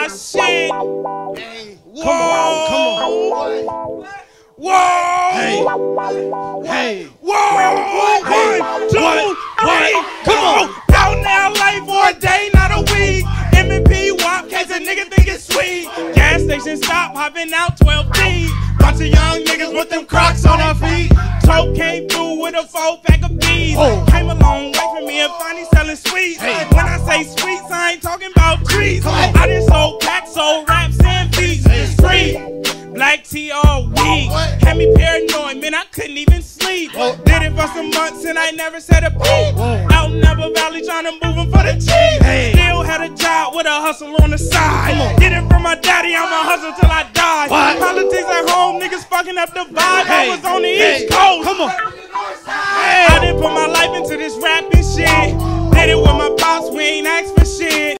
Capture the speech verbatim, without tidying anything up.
shit. Hey. Whoa. Come on, come on. Whoa. Hey. Hey. Whoa. Hey. One, two, What? three. What? Come on. Out in L A for a day, not a week. M and P wop, case a nigga think it's sweet. Gas station stop, hopping out twelve deep. Bunch of young niggas with them Crocs on our feet. Tope came through with a four pack of bees. Oh. Came a long way from me and finally selling sweets. Hey. When I say sweets, I ain't talking about trees. I done sold packs, sold raps and beats. Hey. Street. Black tea all week. What? Had me paranoid, man, I couldn't even sleep. Whoa. Did it for some months and I never said a peep. Whoa. Out in Napa Valley trying to move 'em for the cheap. Hey. Still had a job with a hustle on the side. Come on. Get it from my daddy, I'ma hustle till I die. What? Politics at home, niggas fucking up the vibe. Hey. I was on the Hey. East Coast. Come on. Hey. I didn't put my life into this rapping shit. Did it with my pops, we ain't asked for shit.